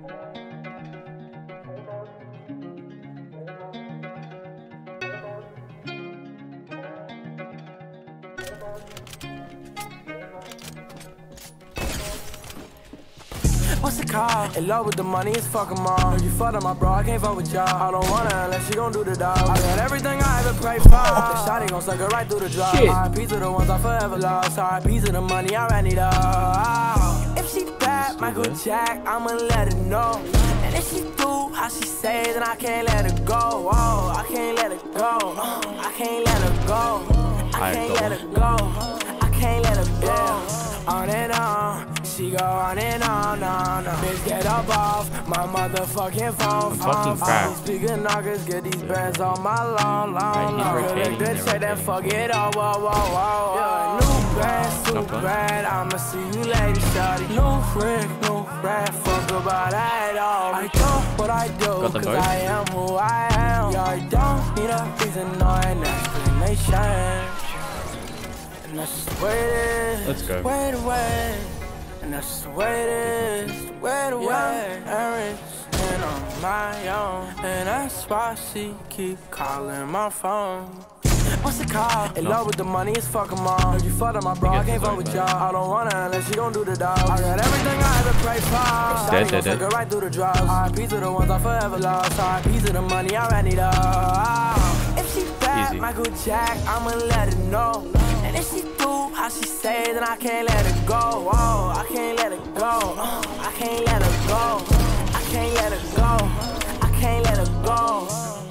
What's the call? In love with the money, it's fuck 'em all. You fucked up my bro, I can't fuck with y'all. I don't wanna unless she gon' do the dog. I got everything I ever prayed for. The shawty gon' suck her right through the drop. R.I.P. to the ones I forever lost. R.I.P. to the money, I ran it all. If she bad, Michael Jack, I'ma let her know. And if she do how she say, then I can't let her go. Oh, I can't let her go. I can't let her go. I can't let her go. I can't let her go. On and on. She go on and on, Bitch, get up off my motherfucking phone. Fucking crap. Speaking knockers, get these bands on my long. Collect the check, then fuck it all. Whoa. Yeah, new band, super bad. I'ma see you later, shawty. New freak, new rat. Fuck about that all. I do what I do, cause I am who I am. Yeah, I don't need a reason or an explanation. And that's just the way it is. Let's go. Wait. And that's the way it is, the way I'm rich and on my own. And that's why she keep calling my phone. What's the call? In love with the money, it's fuck 'em all. You fucked up my bro, I can't fuck with y'all. I don't wanna unless she gon' do the dog. I got everything I ever prayed for. Shawty gon' suck her right through the drops. R.I.P. to the ones I forever lost. R.I.P. to the money, I ran it all. If she bad, Michael Jack, I'ma let her know. And if she do how she say, then I can't let her go. Oh, I can't let her go. I can't let her go. I can't let her go. I can't let her go.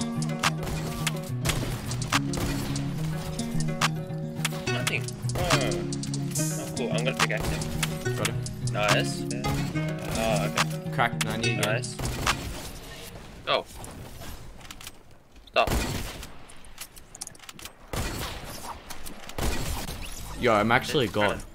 Nothing. Oh, cool. I'm gonna pickaxe him. Got him. Nice. Oh, okay. Cracked 90 again. Nice. Oh. Stop. Yo, I'm actually gone.